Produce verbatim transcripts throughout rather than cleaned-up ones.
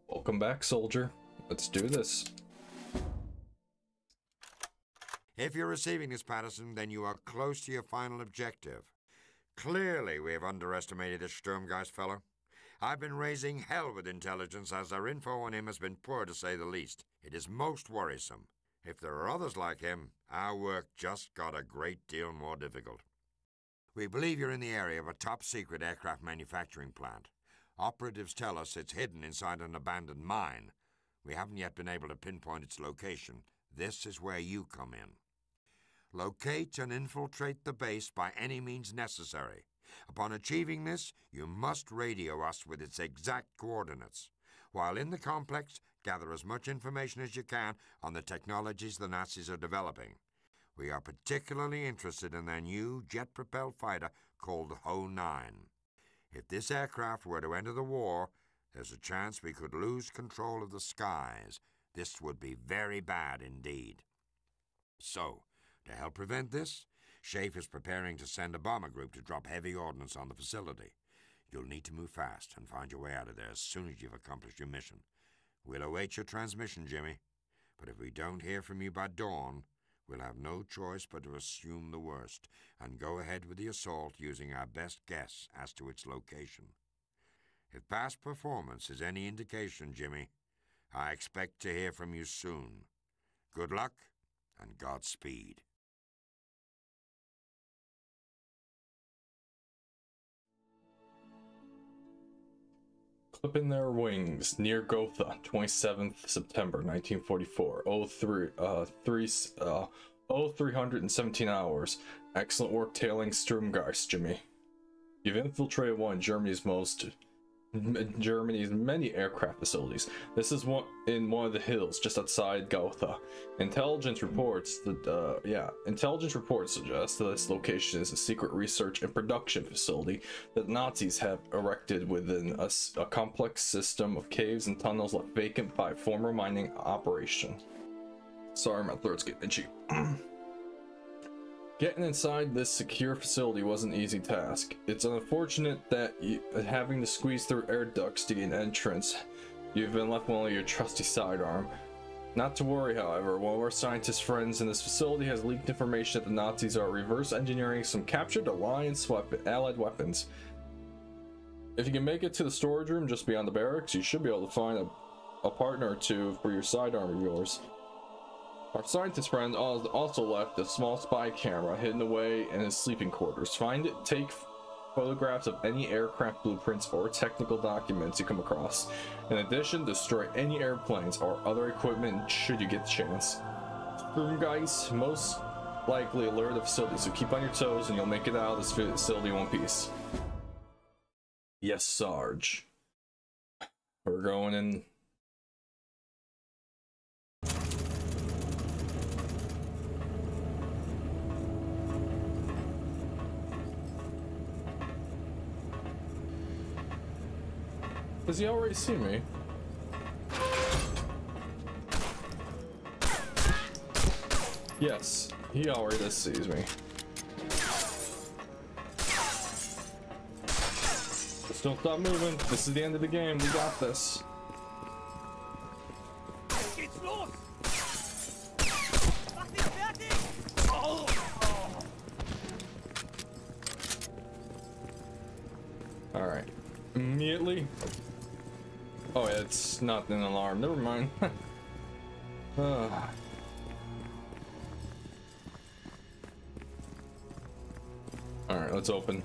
Welcome back, soldier. Let's do this. If you're receiving this, Patterson, then you are close to your final objective. Clearly, we have underestimated this Sturmgeist fellow. I've been raising hell with intelligence, as our info on him has been poor, to say the least. It is most worrisome. If there are others like him, our work just got a great deal more difficult. We believe you're in the area of a top-secret aircraft manufacturing plant. Operatives tell us it's hidden inside an abandoned mine. We haven't yet been able to pinpoint its location. This is where you come in. Locate and infiltrate the base by any means necessary. Upon achieving this, you must radio us with its exact coordinates. While in the complex, gather as much information as you can on the technologies the Nazis are developing. We are particularly interested in their new jet-propelled fighter called Ho nine. If this aircraft were to enter the war, there's a chance we could lose control of the skies. This would be very bad indeed. So, to help prevent this, Schaefer is preparing to send a bomber group to drop heavy ordnance on the facility. You'll need to move fast and find your way out of there as soon as you've accomplished your mission. We'll await your transmission, Jimmy. But if we don't hear from you by dawn, we'll have no choice but to assume the worst and go ahead with the assault using our best guess as to its location. If past performance is any indication, Jimmy, I expect to hear from you soon. Good luck and Godspeed. Clipping their wings near Gotha, twenty-seventh September nineteen forty-four. Oh three, uh, three, uh, oh three hundred seventeen hours. Excellent work tailing Sturmgeist, Jimmy. You've infiltrated one of Germany's most Germany's many aircraft facilities. This is one in one of the hills just outside Gotha. Intelligence reports that, uh, yeah, intelligence reports suggest that this location is a secret research and production facility that Nazis have erected within a, a complex system of caves and tunnels left vacant by former mining operation. Sorry, my throat's getting itchy. Getting inside this secure facility was an easy task. It's unfortunate that you, having to squeeze through air ducts to gain entrance, you've been left with only your trusty sidearm. Not to worry, however, one of our scientist friends in this facility has leaked information that the Nazis are reverse engineering some captured Alliance weapon, allied weapons. If you can make it to the storage room just beyond the barracks, you should be able to find a, a partner or two for your sidearm of yours. Our scientist friend also left a small spy camera hidden away in his sleeping quarters. Find it, take photographs of any aircraft blueprints or technical documents you come across. In addition, destroy any airplanes or other equipment should you get the chance. Sturmgeist most likely alert the facility, so keep on your toes and you'll make it out of this facility in one piece. Yes, Sarge. We're going in. Does he already see me? Yes, he already just sees me. Just don't stop moving. This is the end of the game. We got this. All right. Immediately. Oh, it's not an alarm. Never mind. uh. All right, let's open.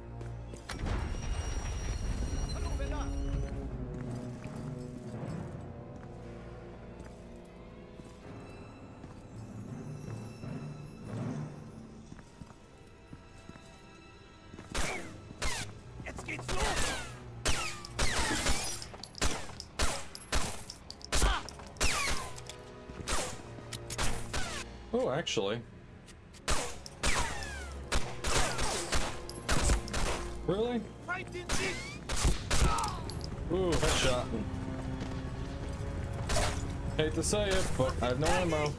Oh, actually. Really? Ooh, headshot. Hate to say it, but I have no ammo.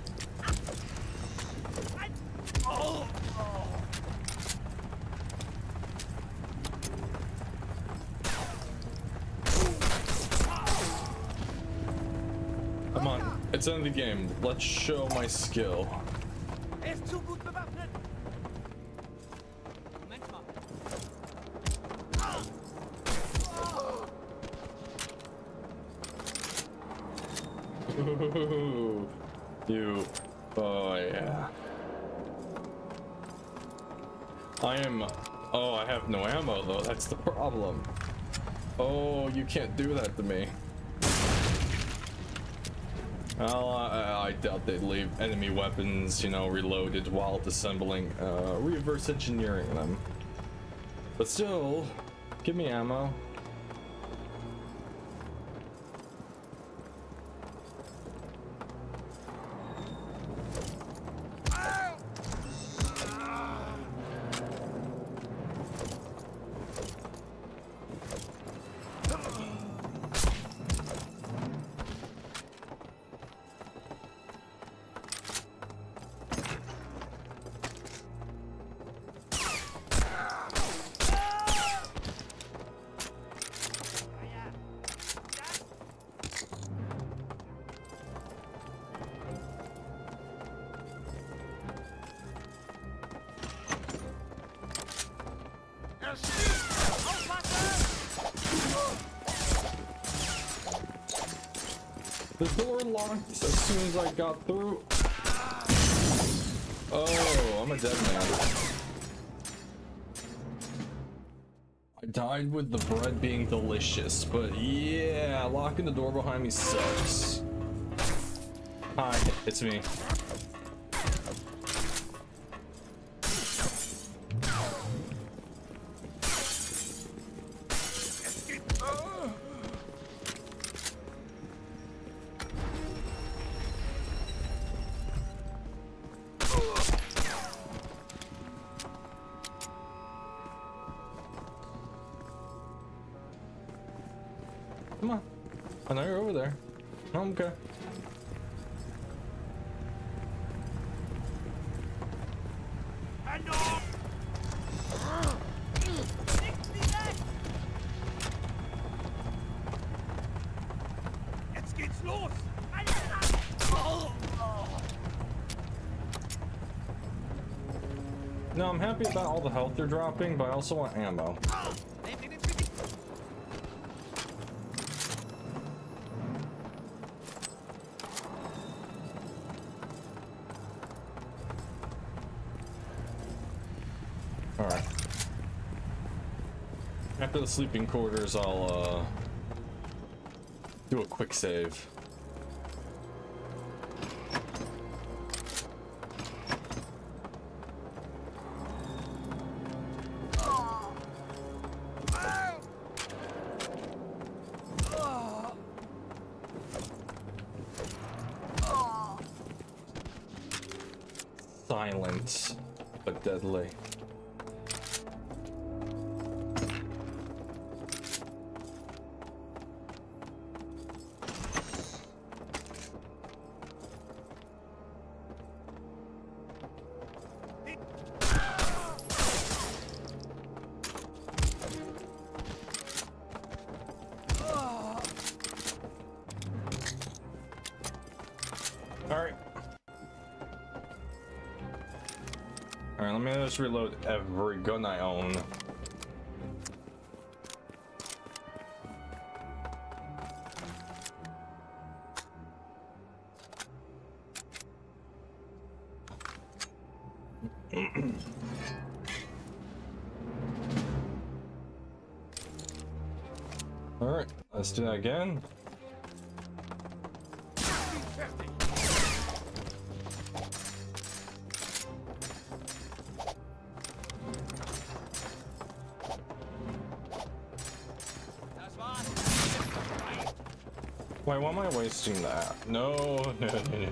Come on, it's in the game. Let's show my skill. Ooh, you, oh yeah. I am, oh, I have no ammo though, that's the problem. Oh, you can't do that to me. Well, I, I doubt they'd leave enemy weapons, you know, reloaded while disassembling, uh, reverse engineering them. But still, give me ammo. The door locked as soon as I got through. Oh, I'm a dead man. I died with the bread being delicious, but yeah, locking the door behind me sucks. Hi, it's me. Come on. I know you're over there. I'm okay. No, I'm happy about all the health they're dropping, but I also want ammo. Alright. After the sleeping quarters, I'll uh, do a quick save. Silent, but deadly. Alright. Alright, let me just reload every gun I own. Alright, let's do that again. Wait, why am I wasting that? No, no, no, no.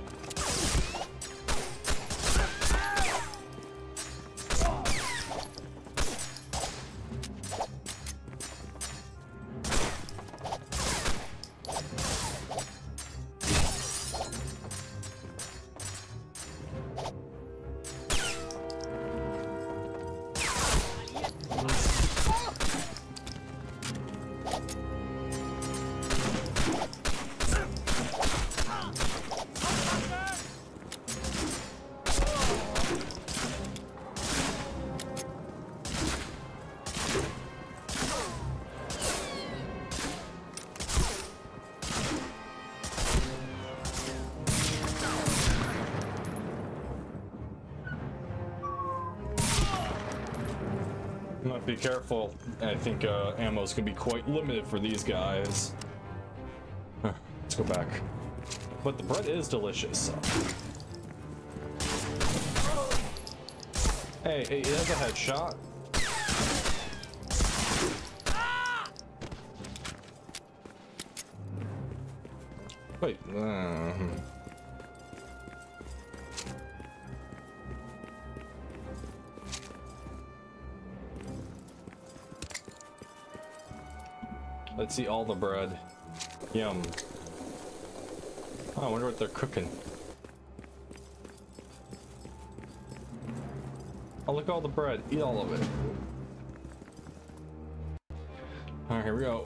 be careful. I think uh, ammo's gonna be quite limited for these guys. Huh, let's go back. But the bread is delicious. So. Hey, hey, it has a headshot. Wait. Uh, hmm. Let's see all the bread. Yum. Oh, I wonder what they're cooking. Oh, look at all the bread. Eat all of it. Alright, here we go.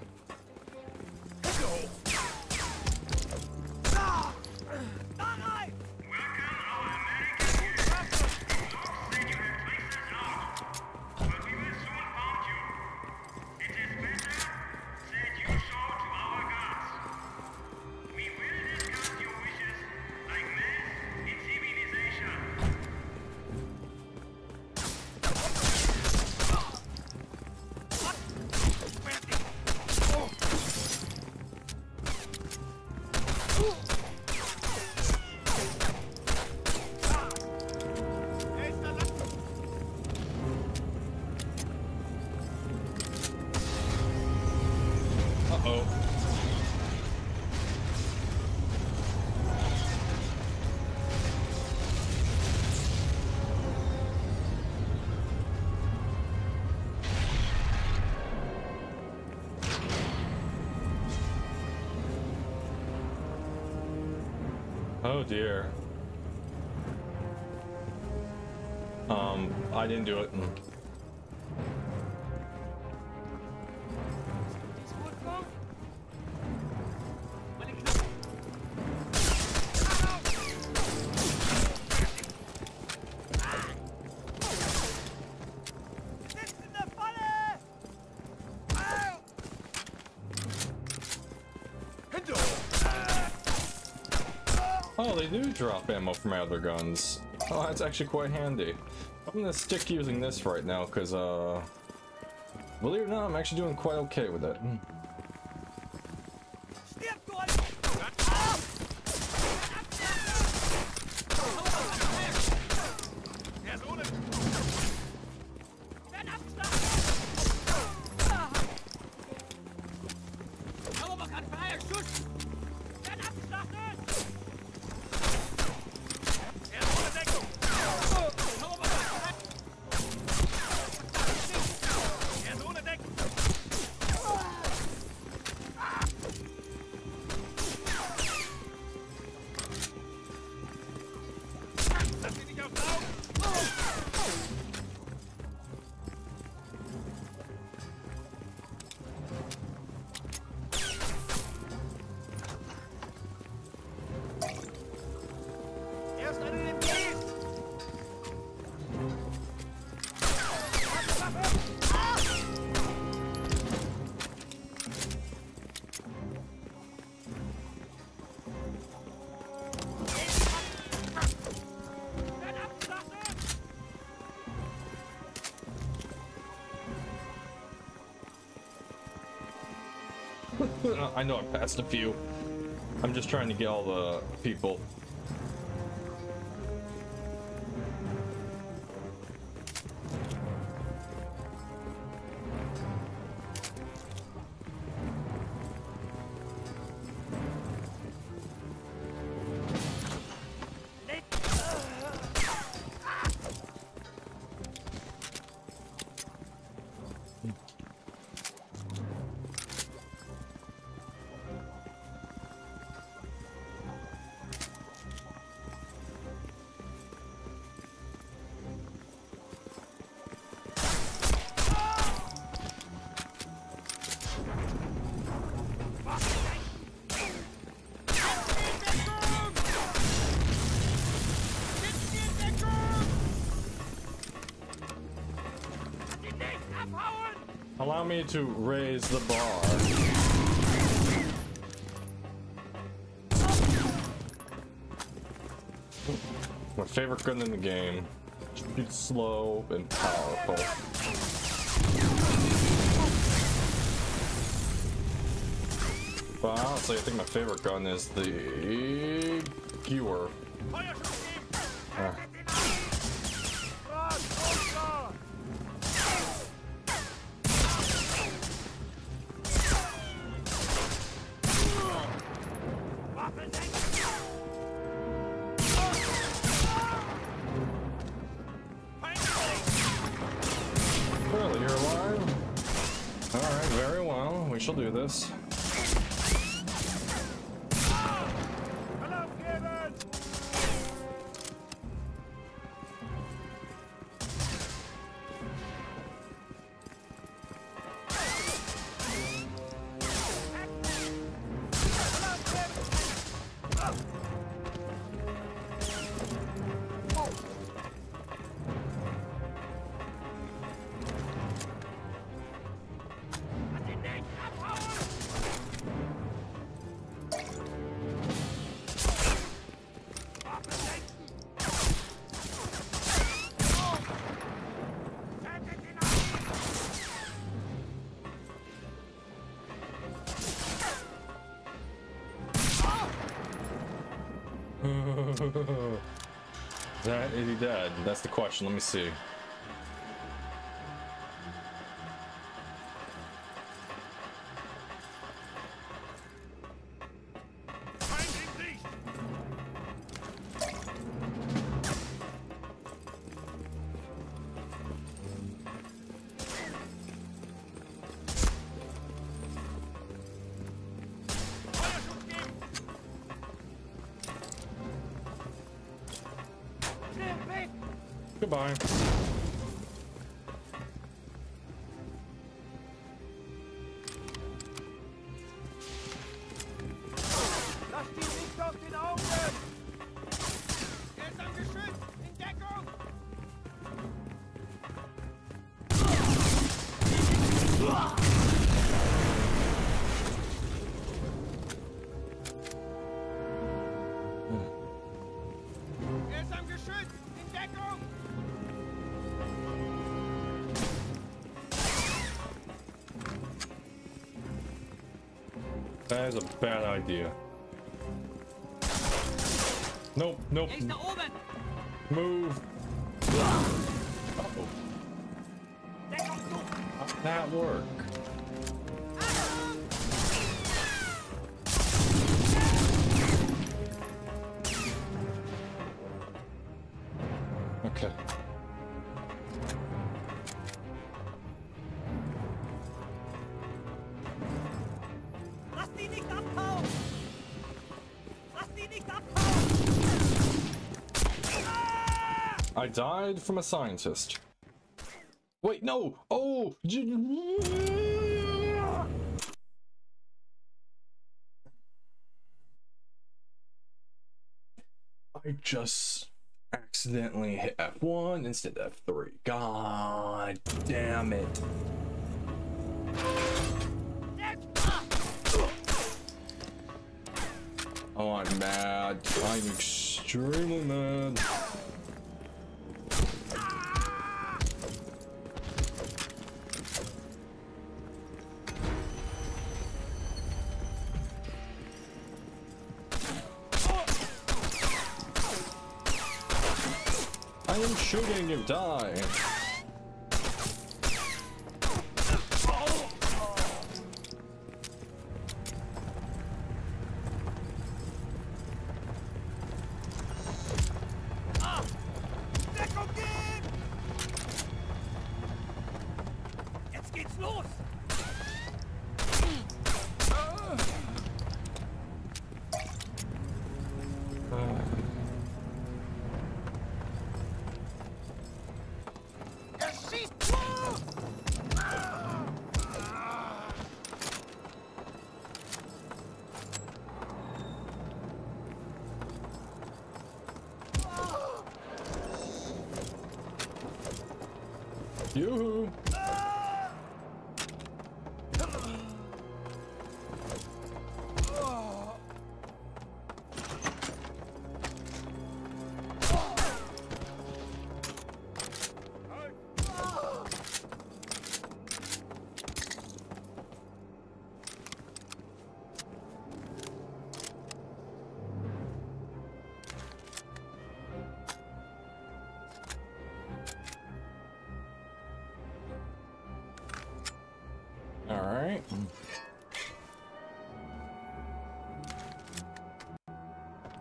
Oh dear. Um, I didn't do it. Mm. Oh, they do drop ammo from my other guns. Oh, that's actually quite handy. I'm gonna stick using this right now because, uh, believe it or not, I'm actually doing quite okay with it. Mm. I know I passed a few. I'm just trying to get all the people. Allow me to raise the bar. My favorite gun in the game. Shoots slow and powerful. But honestly, I think my favorite gun is the Gewer. Uh. Really, you're alive? Alright, very well. We shall do this. That is he dead? That's the question. Let me see. Goodbye. That is a bad idea. Nope, nope. Move. Uh-oh. How'd that work? Okay. I died from a scientist. Wait, no! Oh! I just accidentally hit F one instead of F three. God damn it. Oh, I'm mad. I'm extremely mad. I am shooting you, die! Yoo-hoo!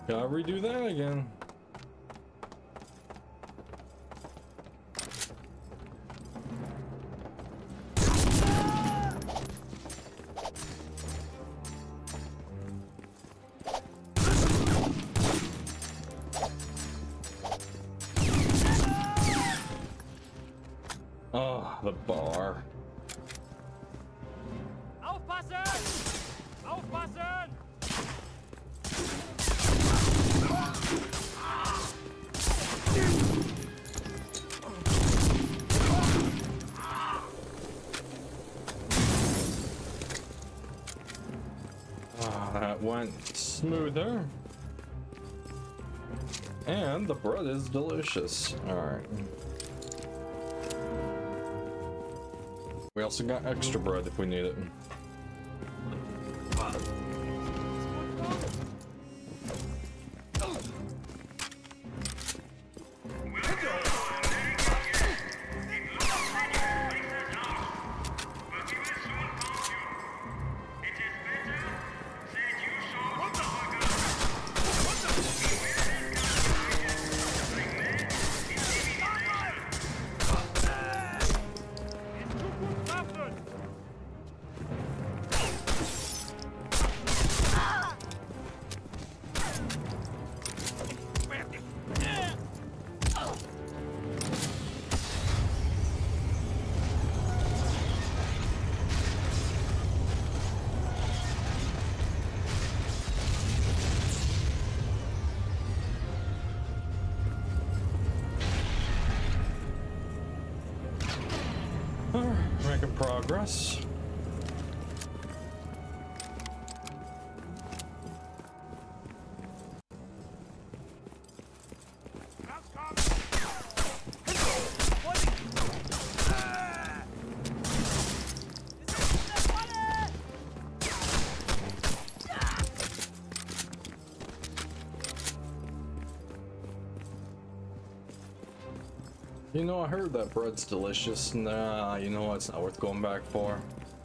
Gotta redo that again. Oh, the bar. Aufpassen! Aufpassen! Oh, that went smoother. And the bread is delicious. Alright. We also got extra bread if we need it. Making progress. You know, I heard that bread's delicious. Nah, you know what? It's not worth going back for.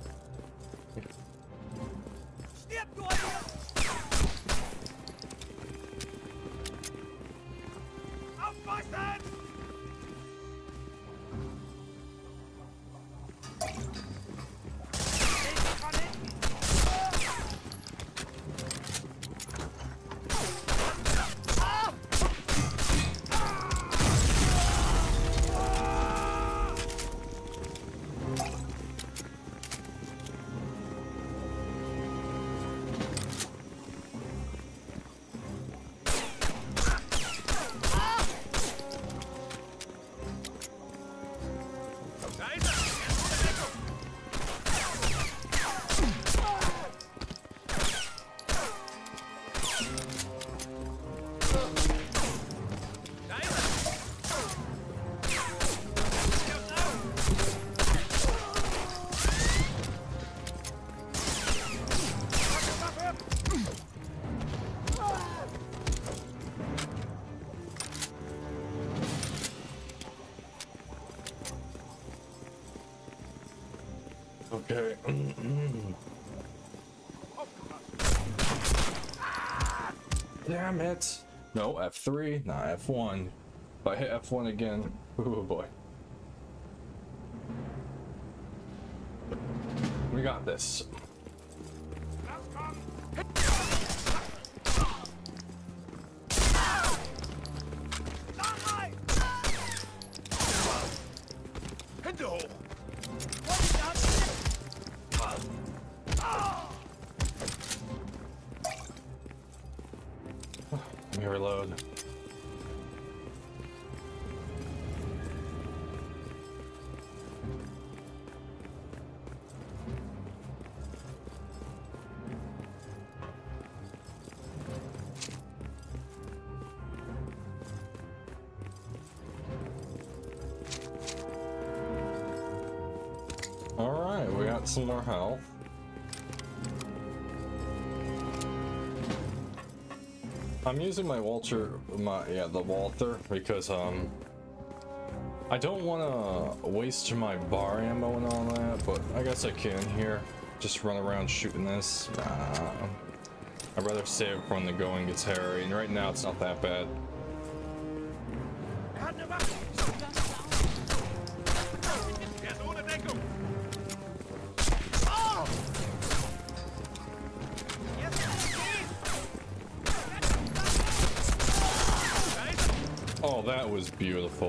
Okay. Damn it. No, F three, not F one. If I hit F one again, oh boy. We got this. Let me reload. Alright, we got some more health. I'm using my Walter, my, yeah, the Walther, because, um, I don't want to waste my bar ammo and all that, but I guess I can here. Just run around shooting this. Uh, I'd rather save it for when the going gets hairy, and right now it's not that bad. Oh, that was beautiful.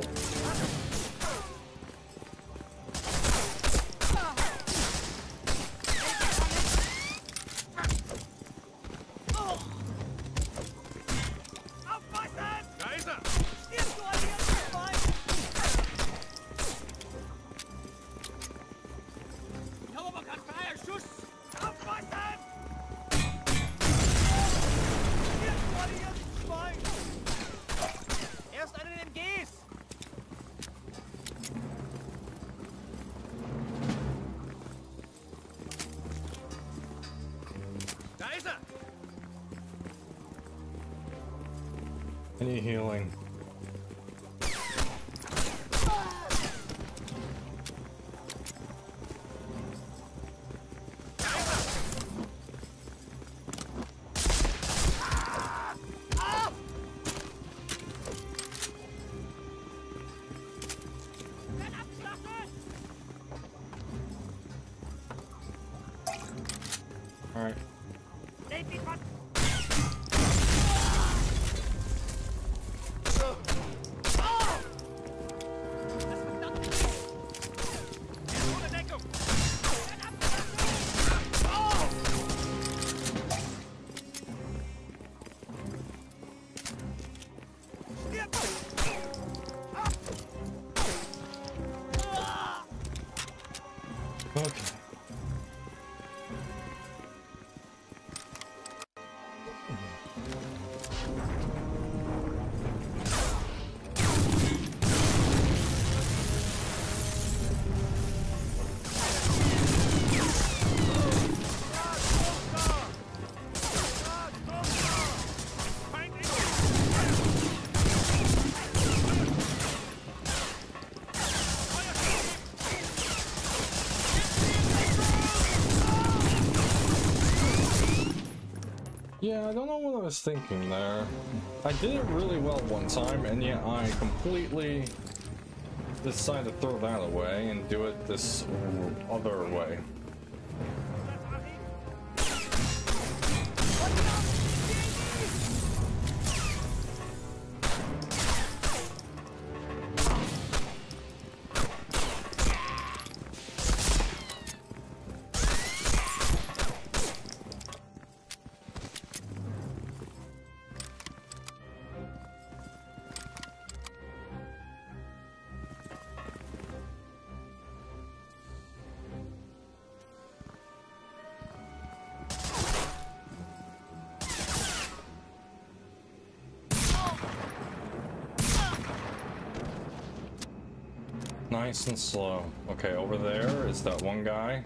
Any healing? All right. Okay. Yeah, I don't know what I was thinking there. I did it really well one time, and yet I completely decided to throw that away and do it this other way. Nice and slow. Okay, over there is that one guy.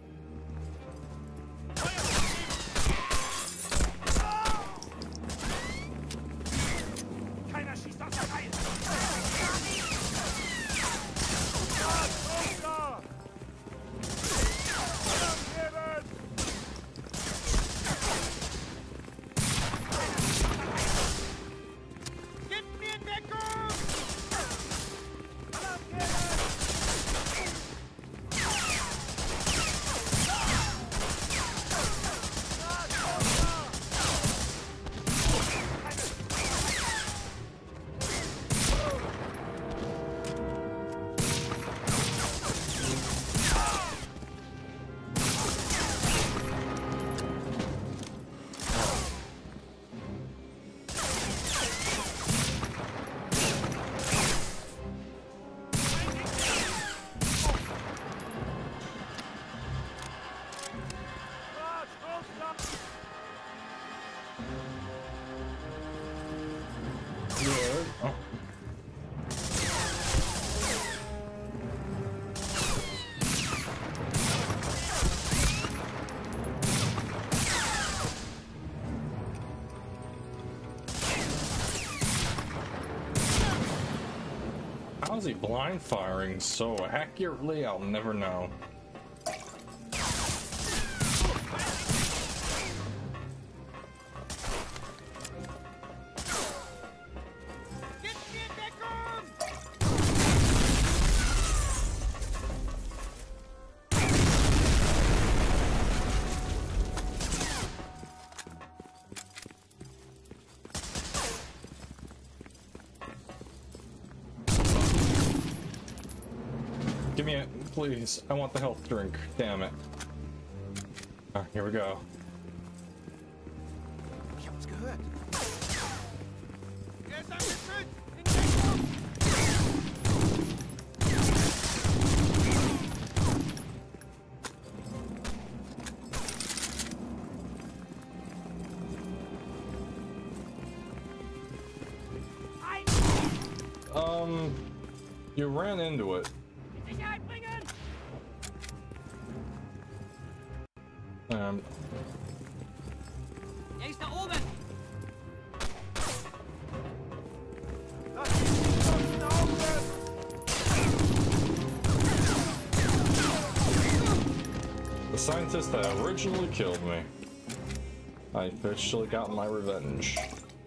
How's he blind firing so accurately? I'll never know. me it, please. I want the health drink. Damn it. Alright, here we go. Ich hab's gehört. Er ist angeschützt! Um, you ran into it. In Sicherheit bringen! Um, Er ist da oben! the scientist that originally killed me. I officially got my revenge.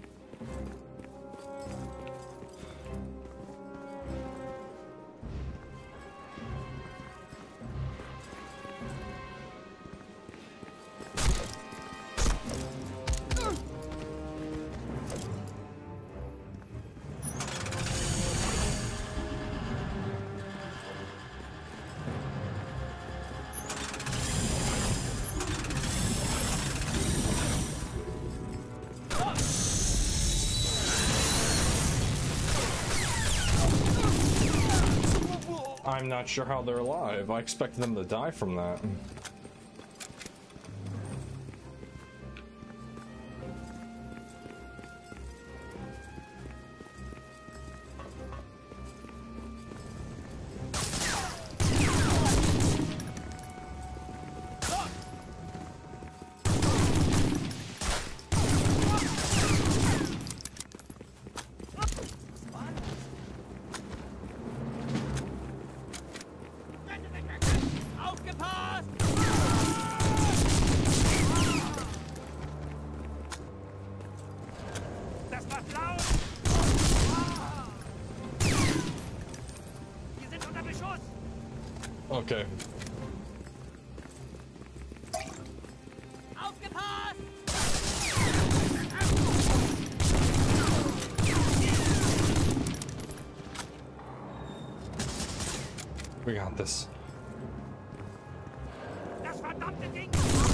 I'm not sure how they're alive. I expected them to die from that. Okay. We got this. Das verdammte Ding!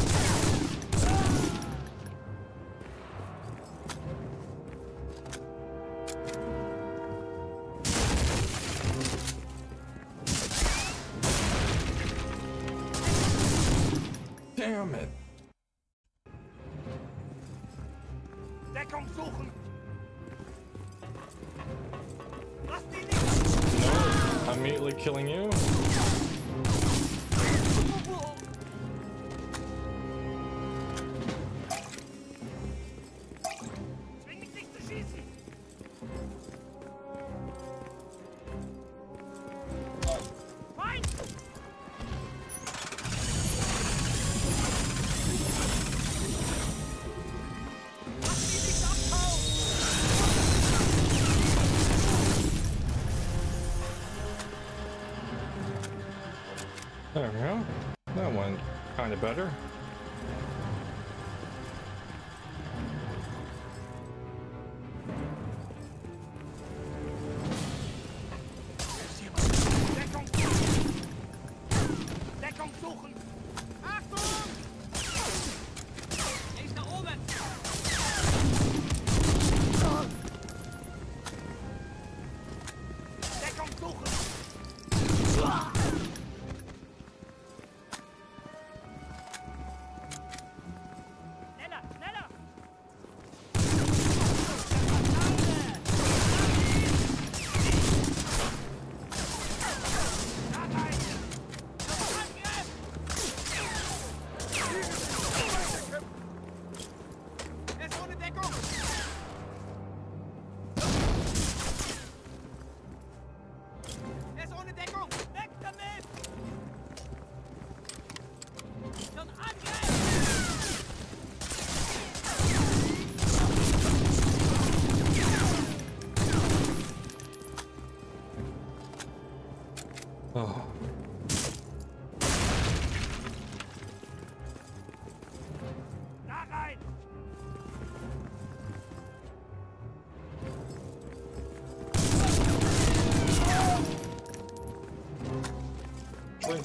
Damn it. Deckung suchen! Lass die nicht! No, I'm immediately killing you. Zwing mich nicht zu schießen! Feind! There we go. That went kind of better. Deckung! Deckung suchen! Achtung! Er ist da oben! Deckung suchen!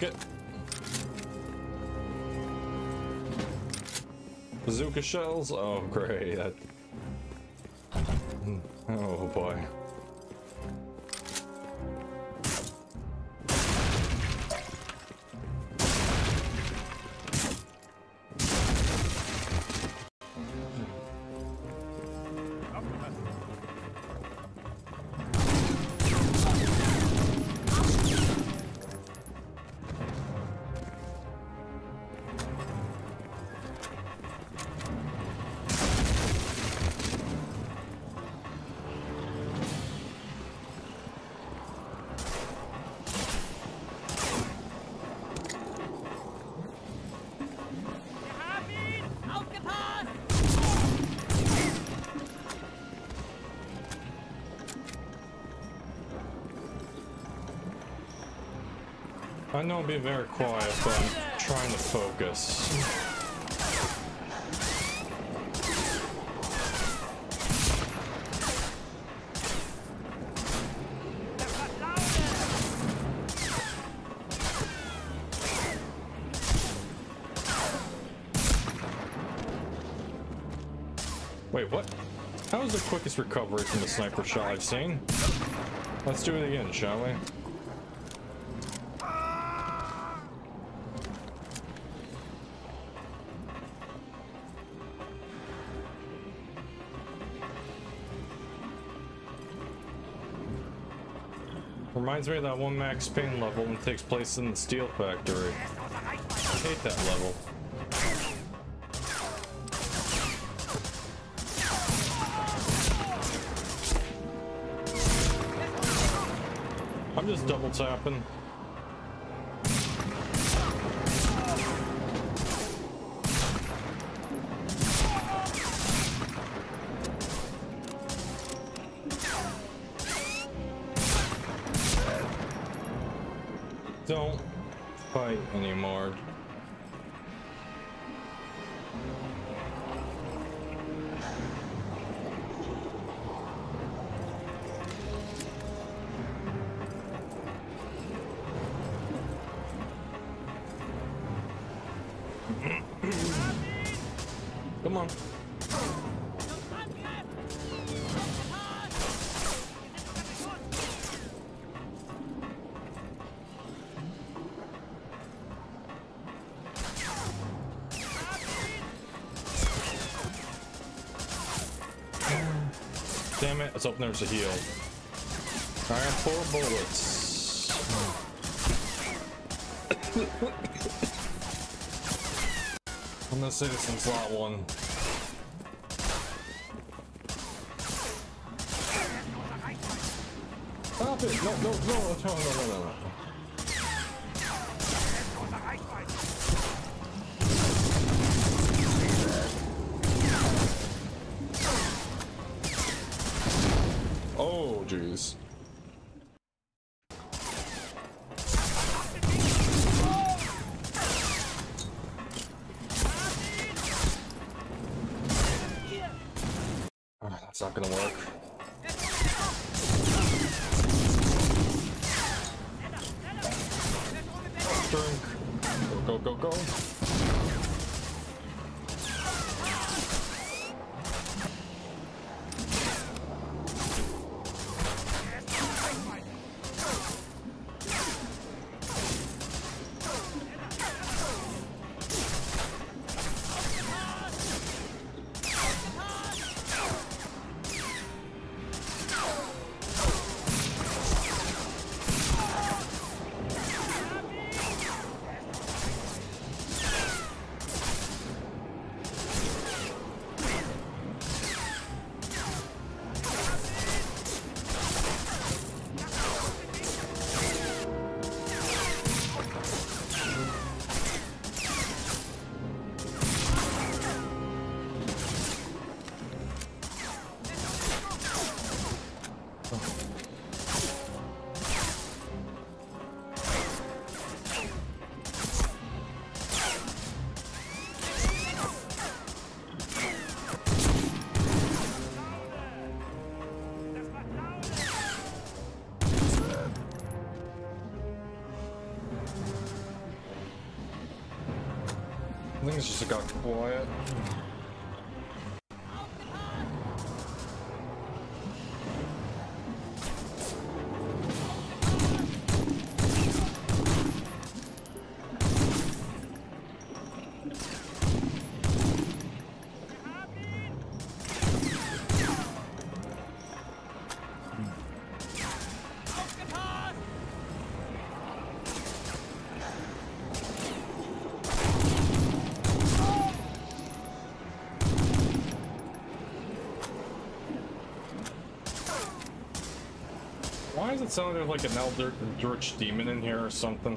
it. Bazooka shells? Oh, great. That... Oh, boy. I know I'll be very quiet, but I'm trying to focus. Wait, what? That was the quickest recovery from the sniper shot I've seen. Let's do it again, shall we? Reminds me of that one Max Payne level that takes place in the steel factory. I hate that level. I'm just double tapping. Don't fight anymore. Come on. Damn it, let's hope there's a heal. I have four bullets. I'm the citizen slot one. Stop it! No, no, no, no, no, no, no, no. Oh, jeez. Oh, that's not gonna work. Drink. Go, go, go, go. Things just got quiet. Why does it sound like an Eldritch demon in here or something?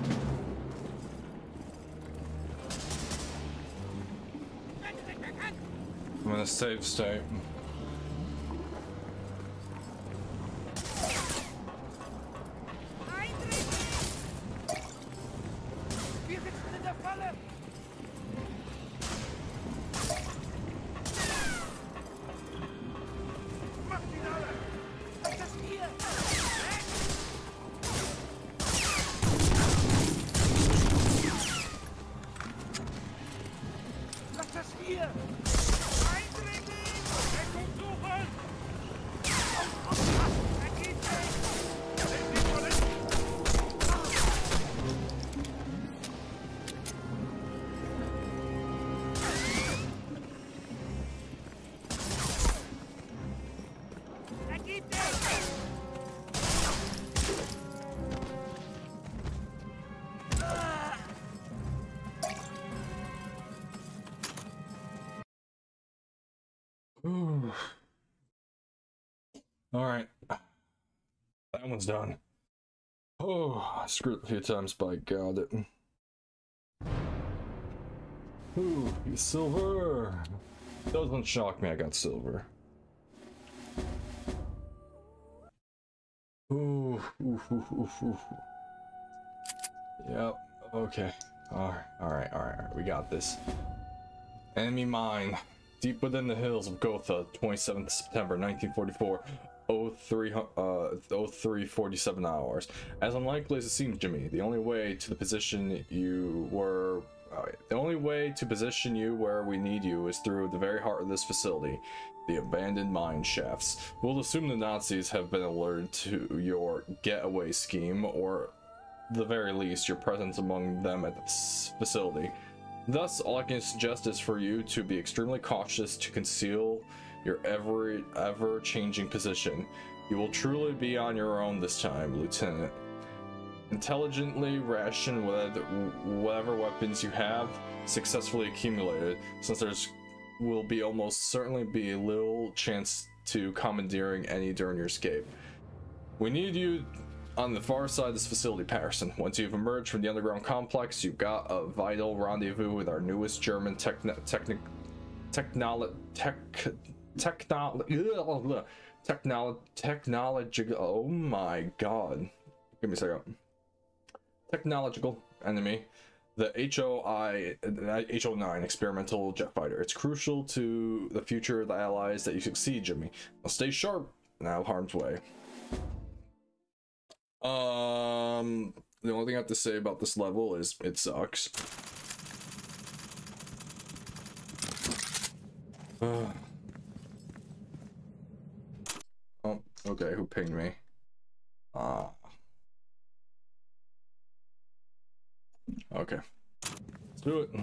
I'm in a save state. Wir sitzen in der Falle! Macht ihn alle! Das ist hier! Lass das hier! Eindringling! Deckung suchen! Er geht nicht! Er ist nicht verletzt! Er geht nicht! Ooh. All right, that one's done. Oh, I screwed a few times, by God. It. Ooh, silver. Doesn't shock me. I got silver. Ooh, ooh, ooh, ooh, ooh. Yep. Okay. All right. All right. All right. All right. We got this. Enemy mine. Deep within the hills of Gotha, twenty-seventh September nineteen forty-four, oh three, uh, oh three forty-seven hours. As unlikely as it seems, Jimmy, the only way to the position you were, uh, the only way to position you where we need you is through the very heart of this facility, the abandoned mine shafts. We'll assume the Nazis have been alerted to your getaway scheme, or the very least, your presence among them at this facility. Thus, all I can suggest is for you to be extremely cautious to conceal your ever, ever-changing position. You will truly be on your own this time, Lieutenant. Intelligently ration whatever weapons you have successfully accumulated, since there's will be almost certainly be little chance to commandeering any during your escape. We need you on the far side of this facility, Patterson. Once you've emerged from the underground complex, you've got a vital rendezvous with our newest German techni techni technolo tech technolo technolo technological. Oh my God! Give me a second. Technological enemy, the H O I H O nine experimental jet fighter. It's crucial to the future of the Allies that you succeed, Jimmy. Now stay sharp and out of harm's way. Um, the only thing I have to say about this level is it sucks. Uh. Oh, okay, who pinged me? Ah. Uh. Okay. Let's do it.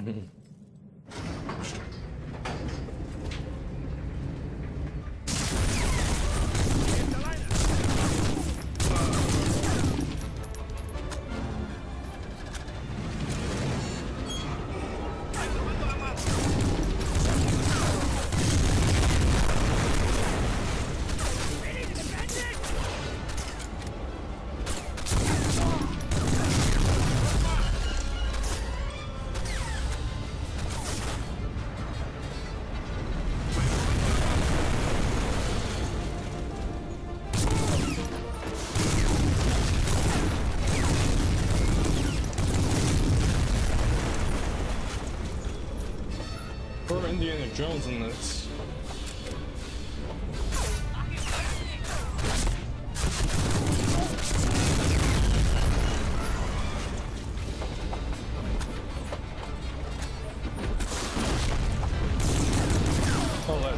Indiana Jones in this.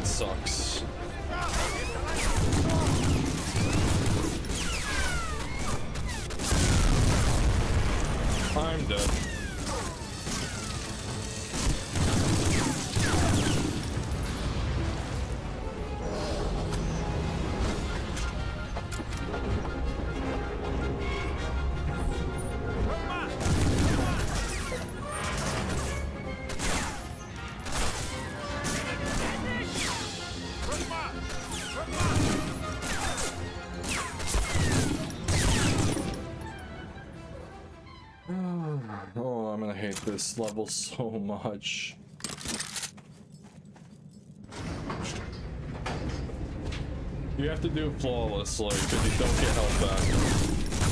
sucks. I'm dead. Oh, I'm gonna hate this level so much. You have to do flawless, like, if you don't get health back.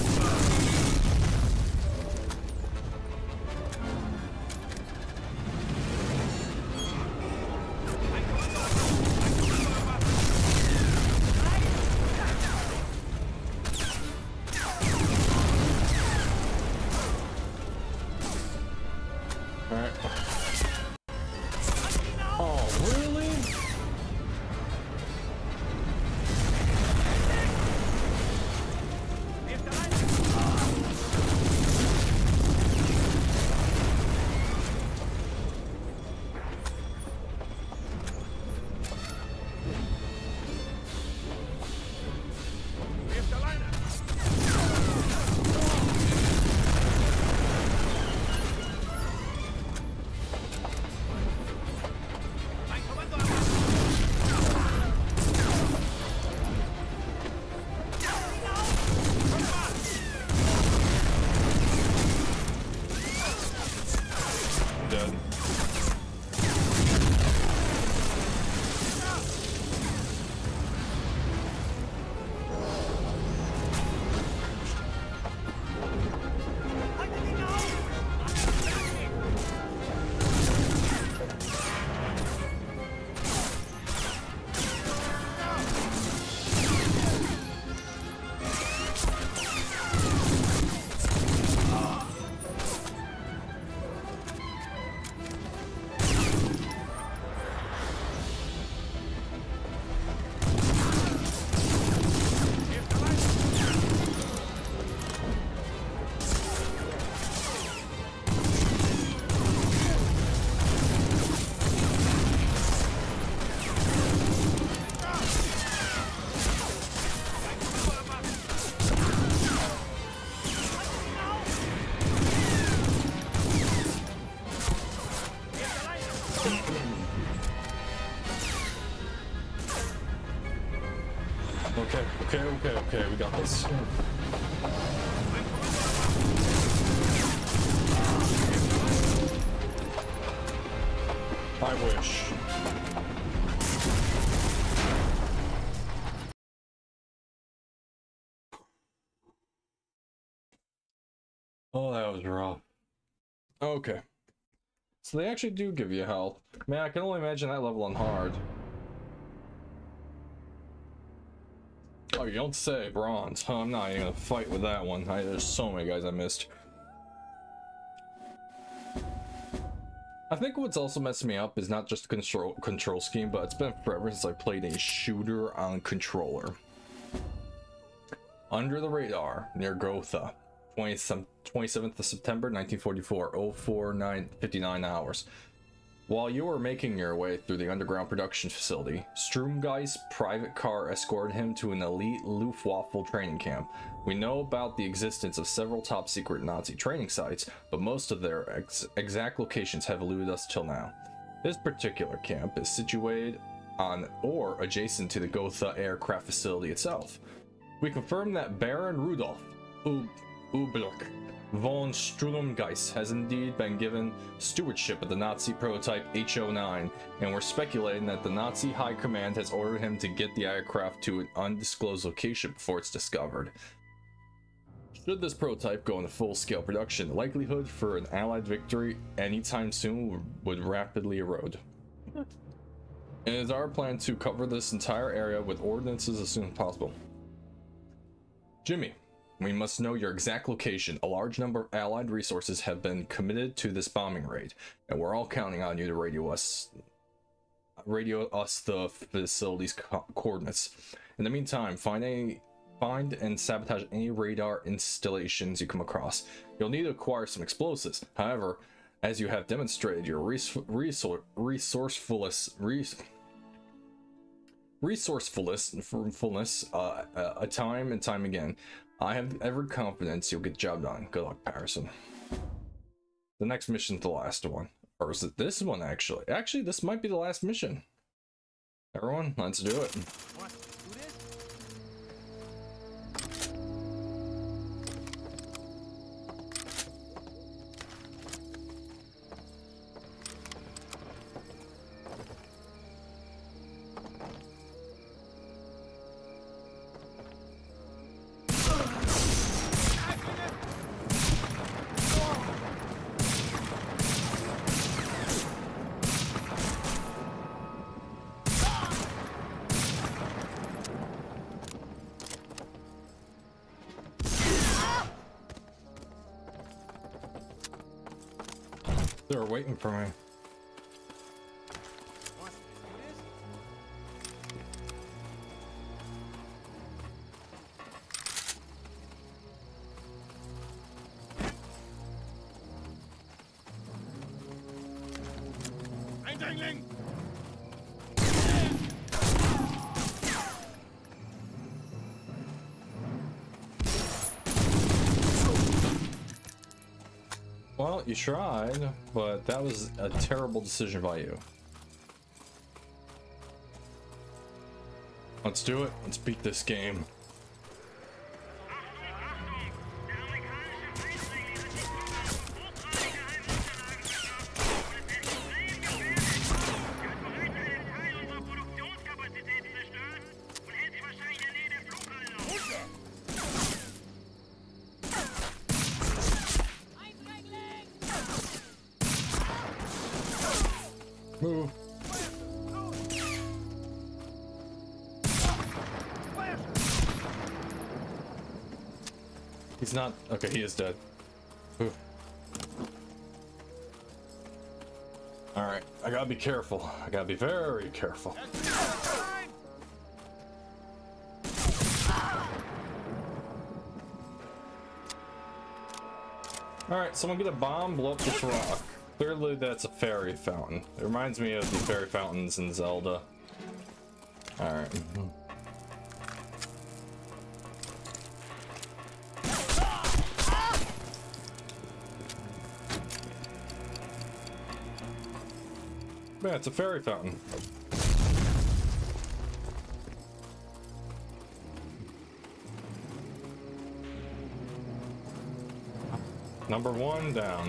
Okay, okay, okay, okay, we got this. I wish. Oh, that was rough. Okay. So they actually do give you health. Man, I can only imagine that level on hard. Oh, you don't say. Bronze. Huh, I'm not even gonna fight with that one. I, there's so many guys I missed. I think what's also messing me up is not just the control, control scheme, but it's been forever since I played a shooter on controller. Under the Radar, near Gotha. twenty-seventh of September, nineteen forty-four, oh four nine fifty-nine hours. While you were making your way through the underground production facility, Sturmgeist's private car escorted him to an elite Luftwaffe training camp. We know about the existence of several top-secret Nazi training sites, but most of their ex exact locations have eluded us till now. This particular camp is situated on or adjacent to the Gotha aircraft facility itself. We confirm that Baron Rudolf Ub Ubluck von Sturmgeist has indeed been given stewardship of the Nazi prototype H O nine, and we're speculating that the Nazi High Command has ordered him to get the aircraft to an undisclosed location before it's discovered. Should this prototype go into full-scale production, the likelihood for an Allied victory anytime soon would rapidly erode. It is our plan to cover this entire area with ordnances as soon as possible. Jimmy, we must know your exact location. A large number of Allied resources have been committed to this bombing raid, and we're all counting on you to radio us radio us the facility's co coordinates. In the meantime, find a find and sabotage any radar installations you come across. You'll need to acquire some explosives. However, as you have demonstrated your res resor resourcefulness res resourcefulness uh, uh, a time and time again, I have every confidence you'll get the job done. Good luck, Patterson. The next mission's the last one. Or is it this one, actually? Actually, this might be the last mission. Everyone, let's do it. What? Do this? They were waiting for me. What? Do this? Eindringling! Well, you tried, but that was a terrible decision by you. Let's do it. Let's beat this game. Move. He's not. Okay, he is dead. Alright, I gotta be careful. I gotta be very careful. Alright, someone get a bomb, blow up this rock. Clearly that's a fairy fountain. It reminds me of the fairy fountains in Zelda. Alright. Yeah, it's a fairy fountain. Number one down.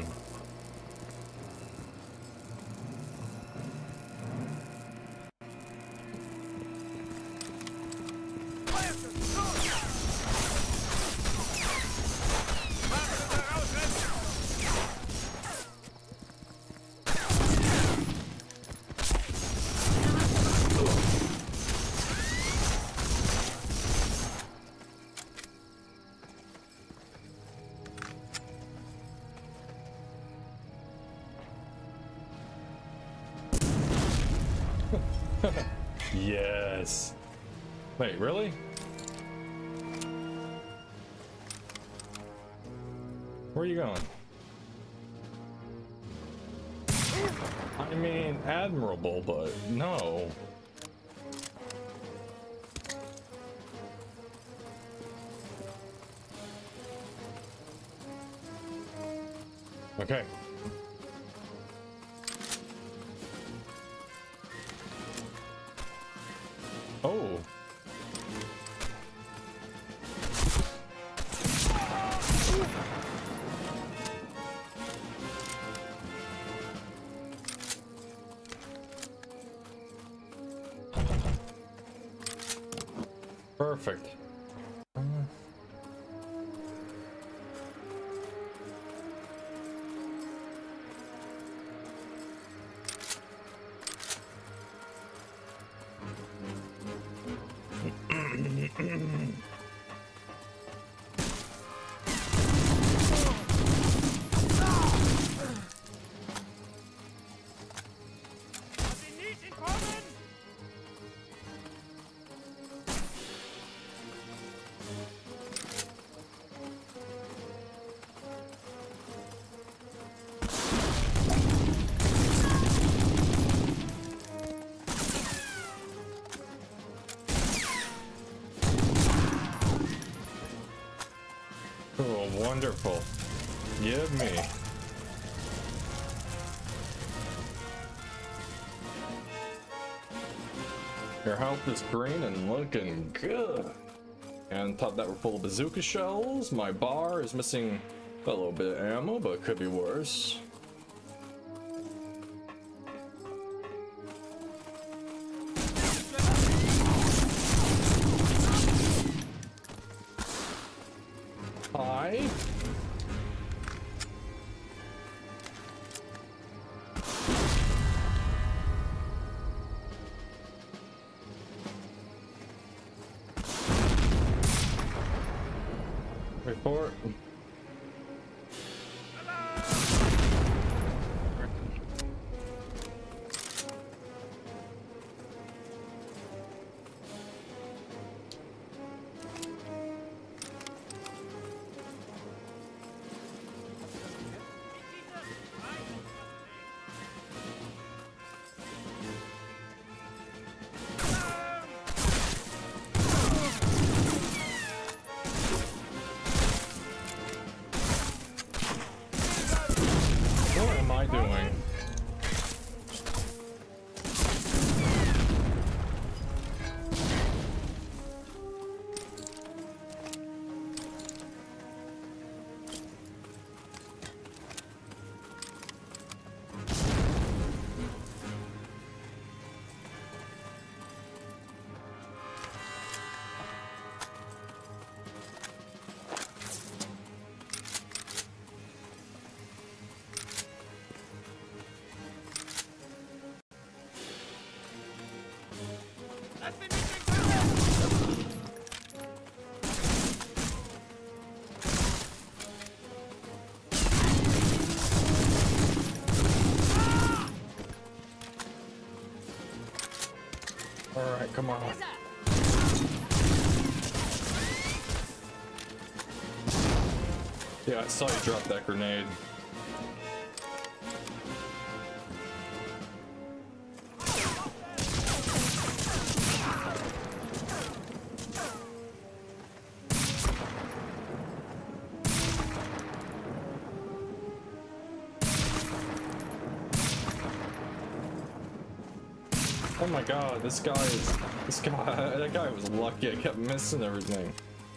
Yes. Wait, really? Where are you going? I mean, admirable, but no. Okay. Oh. Perfect. Uh. Hat ihn nicht entkommen! Wonderful. Give me. Your health is green and looking good. And top that we're full of bazooka shells. My bar is missing a little bit of ammo, but it could be worse. Hi. Report. What am I doing? Alright, come on. Yeah, I saw you drop that grenade. Oh my god, this guy is... This guy... That guy was lucky. I kept missing everything.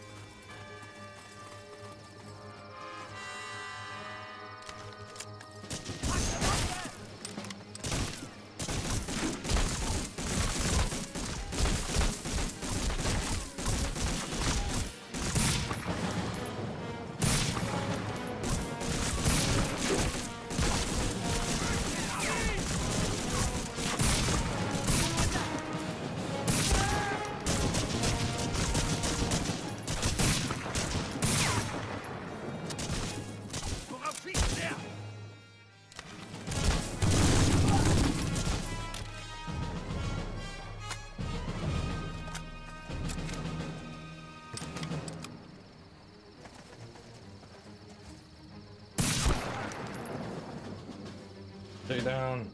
Stay down.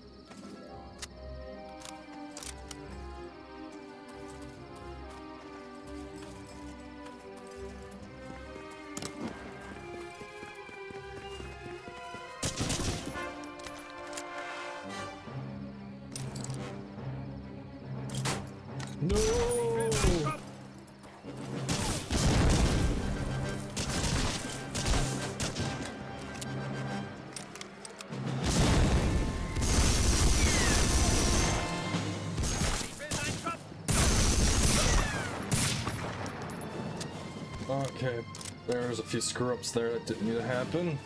No. Okay, there's a few screw-ups there that didn't need to happen.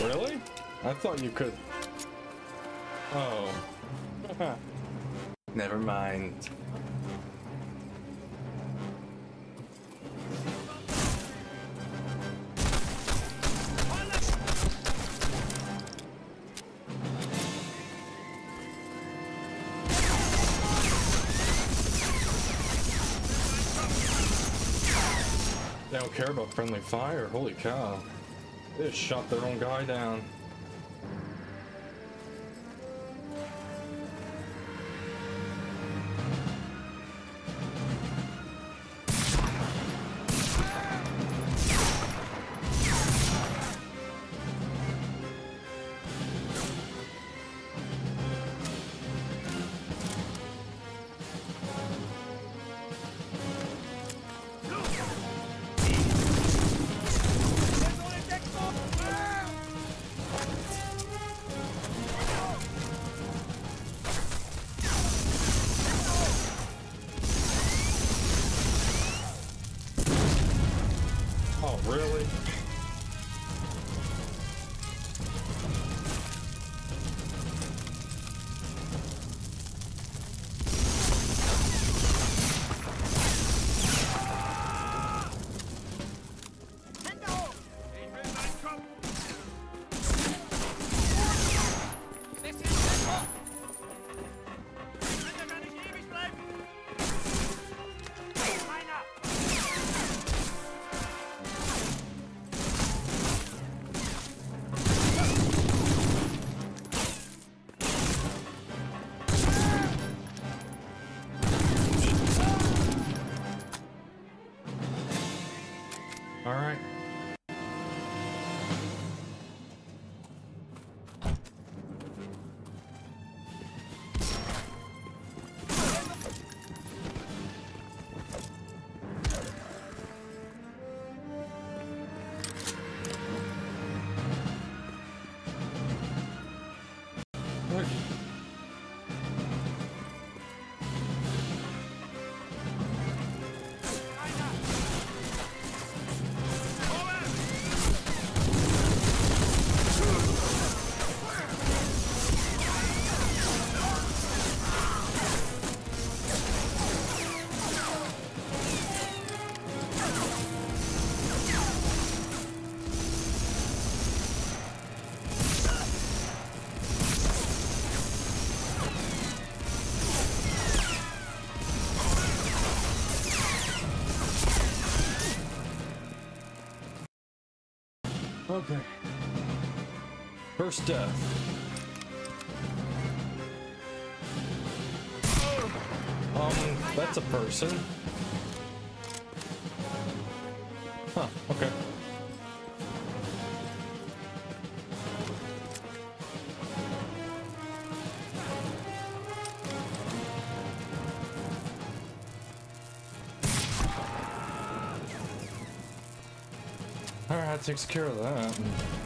Really? I thought you could. Oh. Never mind. They don't care about friendly fire. Holy cow. They just shot their own guy down. Oh, really? All right. Look. Okay. First death. Um, that's a person. Huh, okay. Alright, that takes care of that.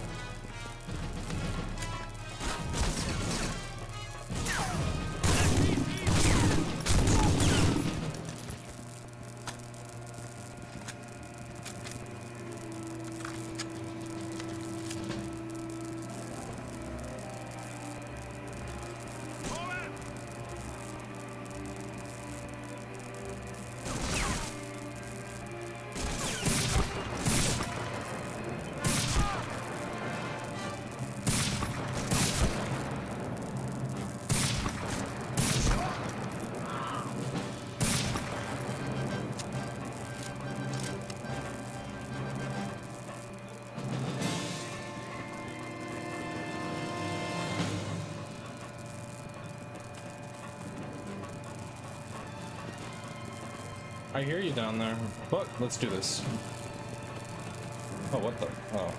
I hear you down there, but let's do this. Oh, what the? Oh.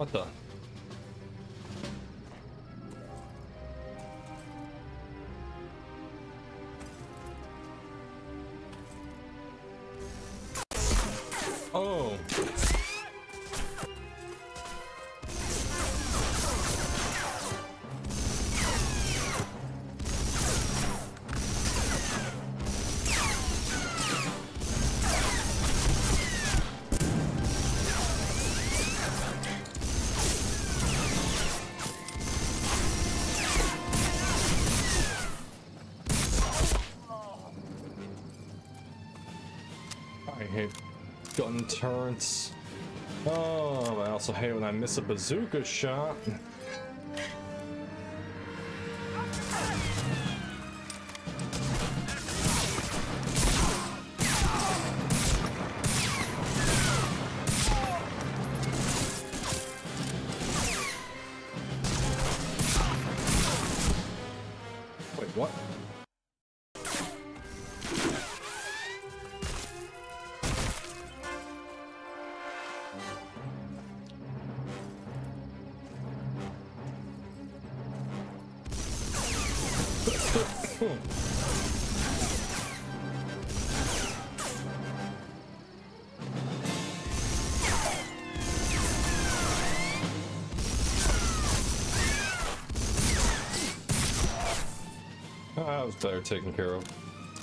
What the? Oh. I hate gun turrets. Oh, I also hate when I miss a bazooka shot. Wait, what? Oh, that was better taken care of.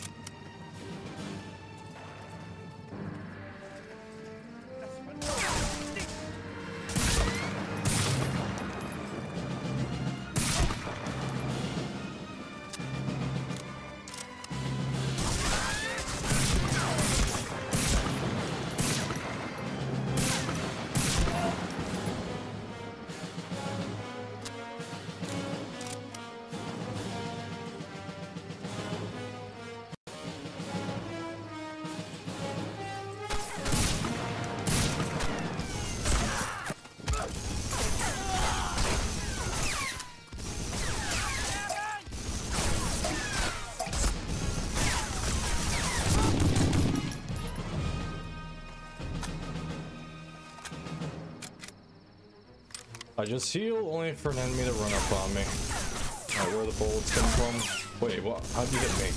I just heal only for an enemy to run up on me. Alright, where the bullets come from? Wait, what? How'd you hit me?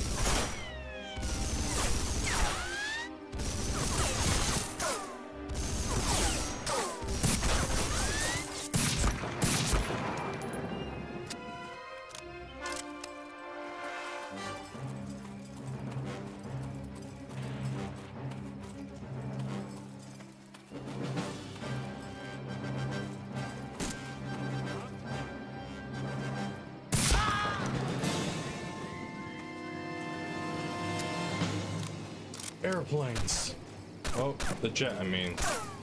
Airplanes. Oh, the jet, I mean.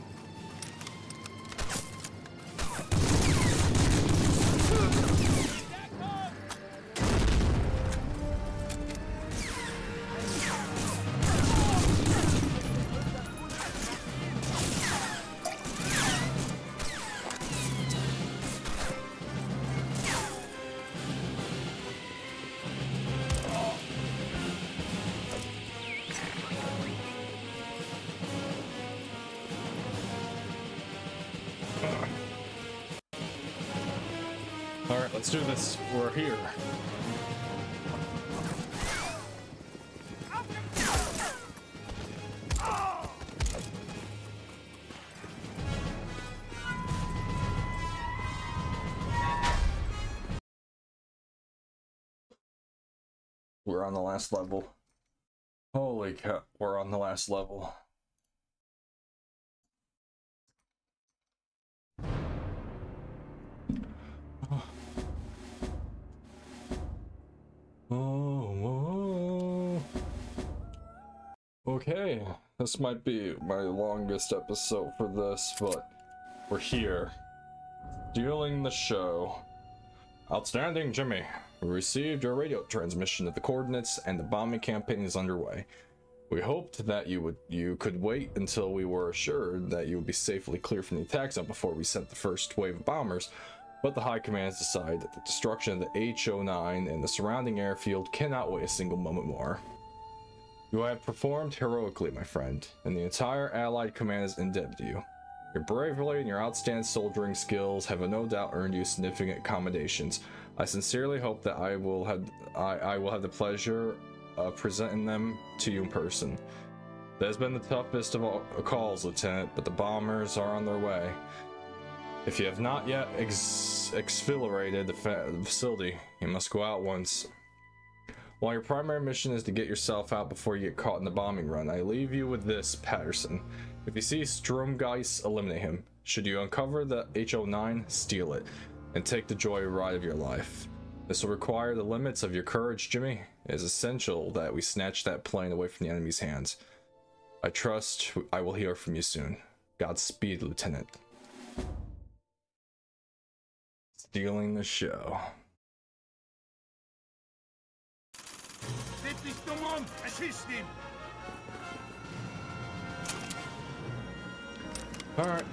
Alright, let's do this. We're here. We're on the last level. Holy cow, we're on the last level. Oh, oh. Okay, this might be my longest episode for this, but we're here. Stealing the show. Outstanding, Jimmy. We received your radio transmission of the coordinates and the bombing campaign is underway. We hoped that you would you could wait until we were assured that you would be safely clear from the attack zone before we sent the first wave of bombers, but the High Commands decided that the destruction of the H O nine and the surrounding airfield cannot wait a single moment more. You have performed heroically, my friend, and the entire Allied Command is indebted to you. Your bravery and your outstanding soldiering skills have no doubt earned you significant accommodations. I sincerely hope that I will have I, I will have the pleasure of presenting them to you in person. That has been the toughest of all calls, Lieutenant, but the bombers are on their way. If you have not yet ex exfiltrated the, fa the facility, you must go out once. While your primary mission is to get yourself out before you get caught in the bombing run, I leave you with this, Patterson. If you see Stromgeist, eliminate him. Should you uncover the H O nine, steal it, and take the joyride of your life. This will require the limits of your courage, Jimmy. It is essential that we snatch that plane away from the enemy's hands. I trust I will hear from you soon. Godspeed, Lieutenant. Stealing the show. All right.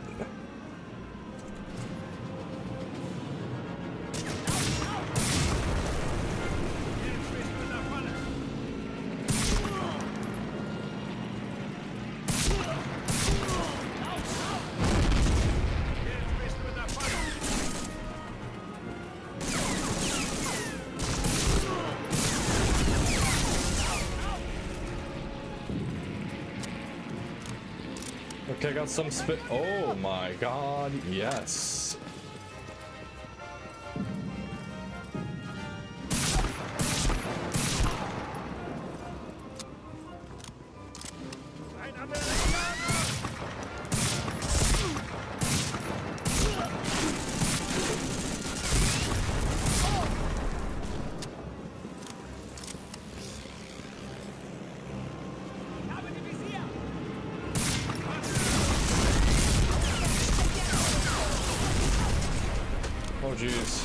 Okay, I got some spit. Oh my god, yes. Oh jeez.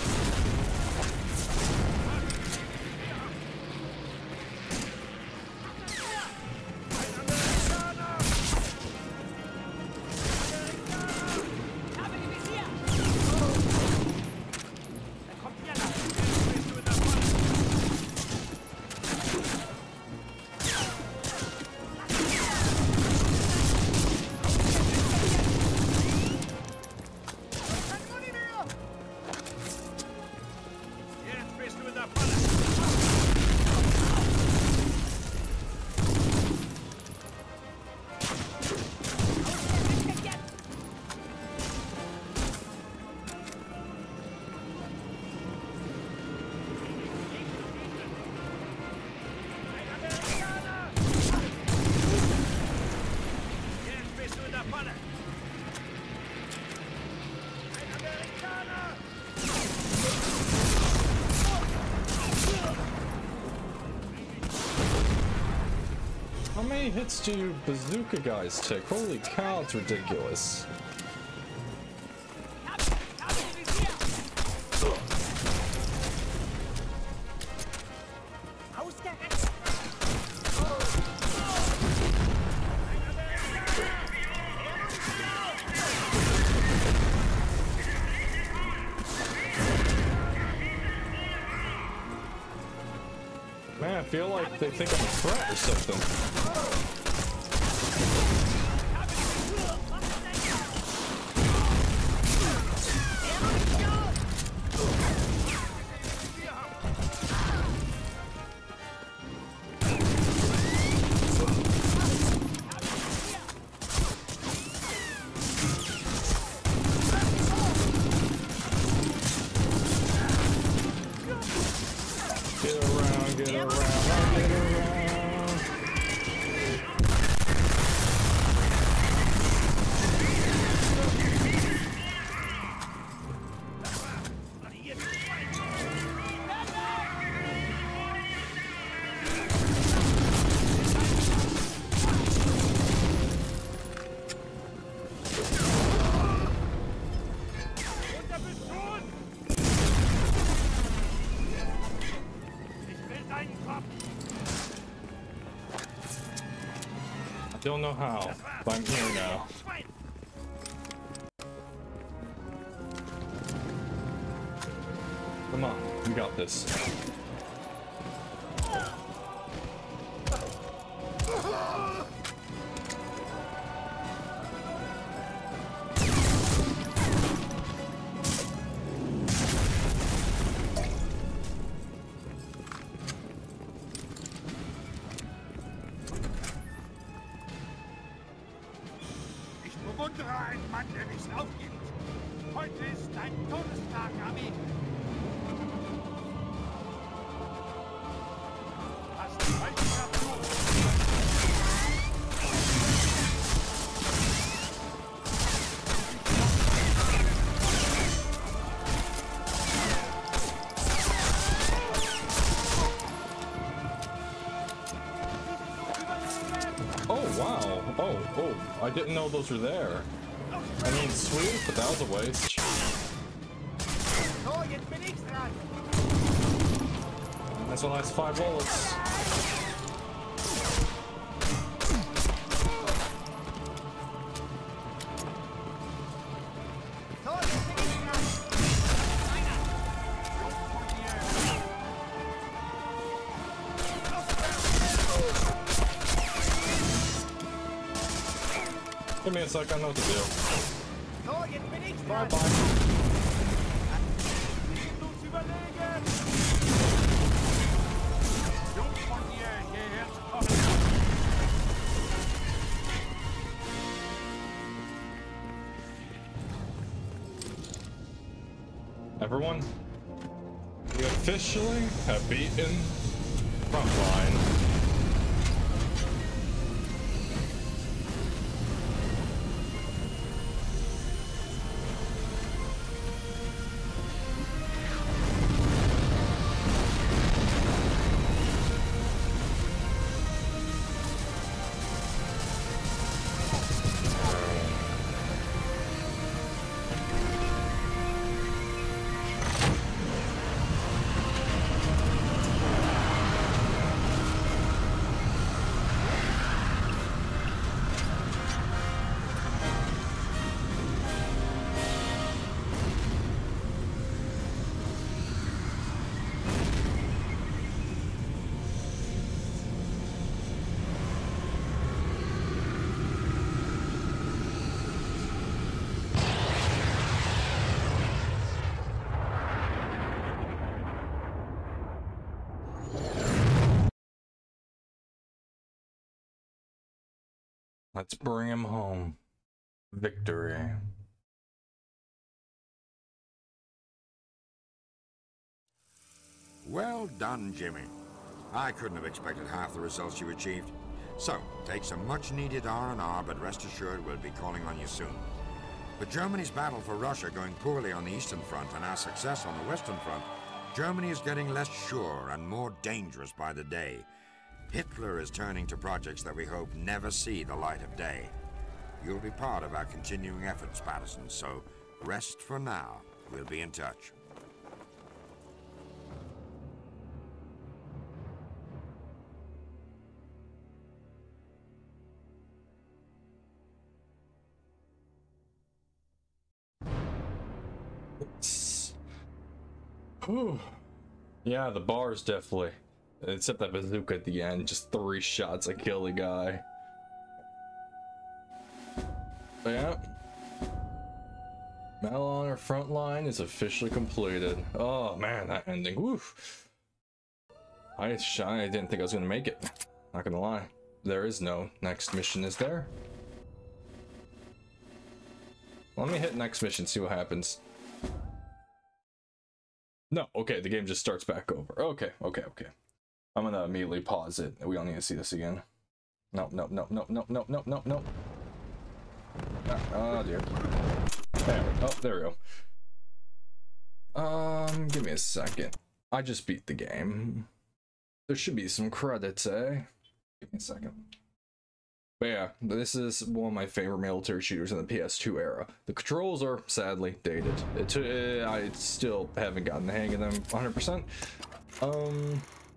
How many hits do you bazooka guys take? Holy cow, it's ridiculous. Man, I feel like they think I'm a threat or something. Get around, get around, get around. Don't know how, but I'm here now. Come on, we got this. Bewundere einen Mann, der nicht aufgibt. Heute ist dein Todestag, Armee. Hast du Weitschaft los? Oh, wow. Oh, oh, I didn't know those were there. I mean, sweet, but that was a waste. So, jetzt bin ich's dran. That's one last five bullets. So, jetzt bin ich's dran. Einer. Los von dir. Give me a sec, I know what to do. So, jetzt bin ich's Bye dran. bye. Wir sind uns überlegen. Jungs von dir, hierher zu kommen. Everyone, we officially have beaten Frontline. Let's bring him home. Victory. Well done, Jimmy. I couldn't have expected half the results you achieved. So, take some much-needed R and R, but rest assured we'll be calling on you soon. With Germany's battle for Russia going poorly on the Eastern Front and our success on the Western Front, Germany is getting less sure and more dangerous by the day. Hitler is turning to projects that we hope never see the light of day. You'll be part of our continuing efforts, Patterson, so rest for now. We'll be in touch. Whew. Yeah, the bars definitely. Except that bazooka at the end, just three shots, I kill the guy. But yeah. Medal of Honor Frontline is officially completed. Oh man, that ending, woof. I, I didn't think I was gonna make it. Not gonna lie. There is no next mission, is there? Let me hit next mission, see what happens. No, okay, the game just starts back over. Okay, okay, okay. I'm gonna immediately pause it. We don't need to see this again. No, no, no, no, no, no, no, no, no. Oh dear. There we go. Oh, there we go. Um, give me a second. I just beat the game. There should be some credits, eh? Give me a second. But yeah, this is one of my favorite military shooters in the P S two era. The controls are sadly dated. It, uh, I still haven't gotten the hang of them one hundred percent. Um,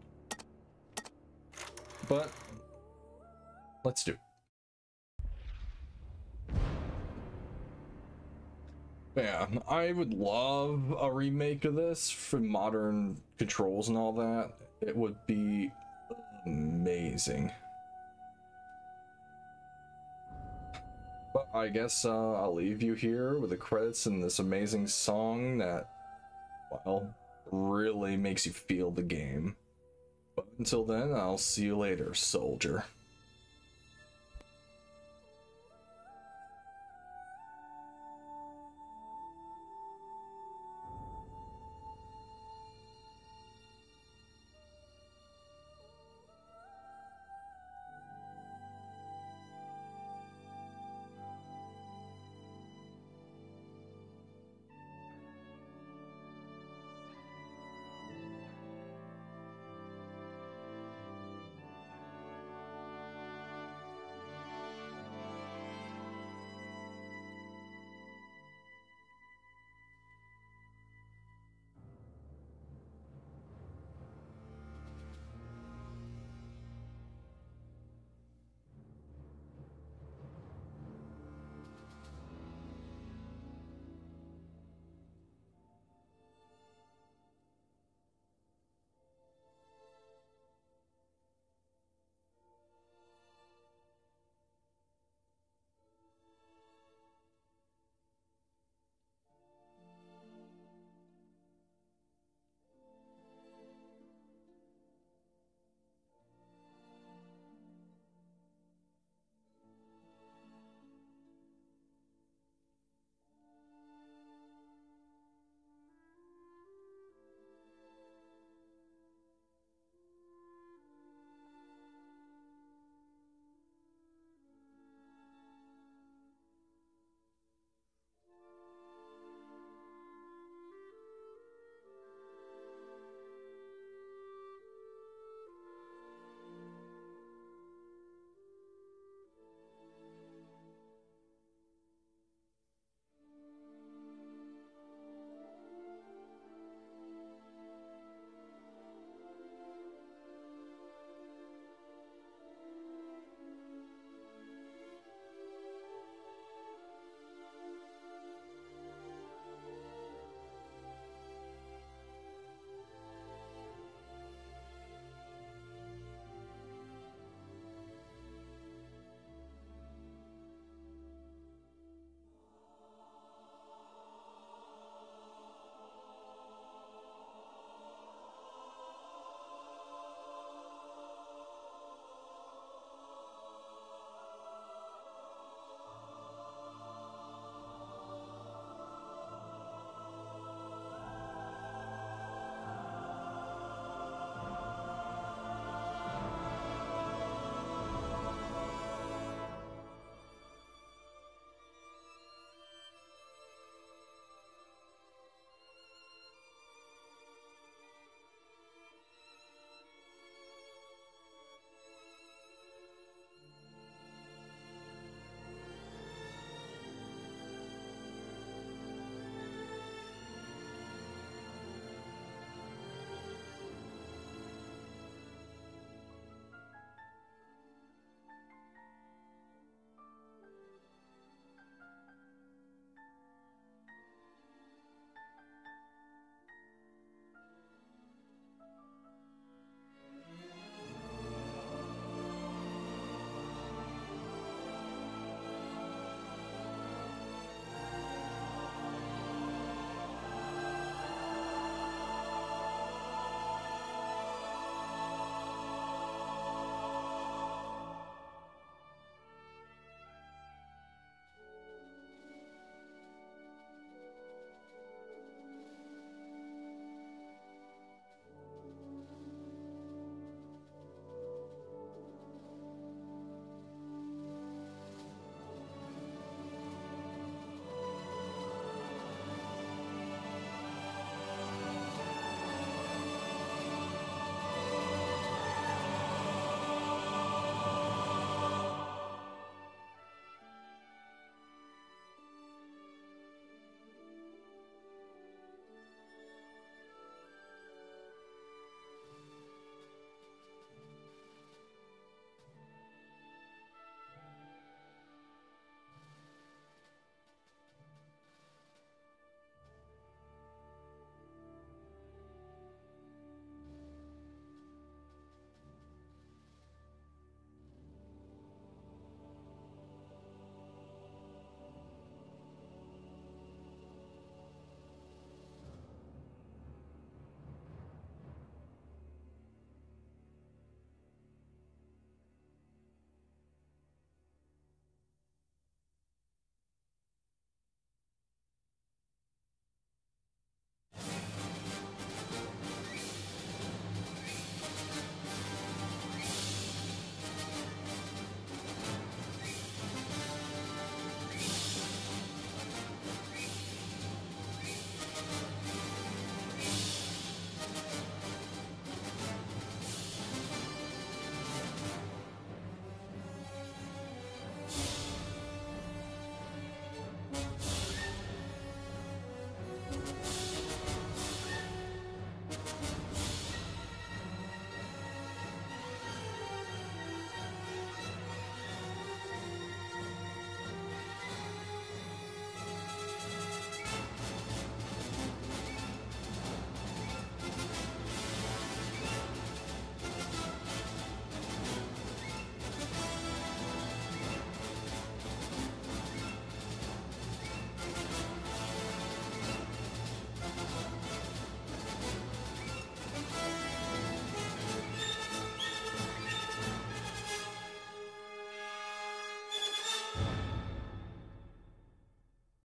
but let's do it. Yeah, I would love a remake of this for modern controls and all that. It would be amazing. But I guess uh, I'll leave you here with the credits and this amazing song that, well, really makes you feel the game. But until then, I'll see you later, soldier.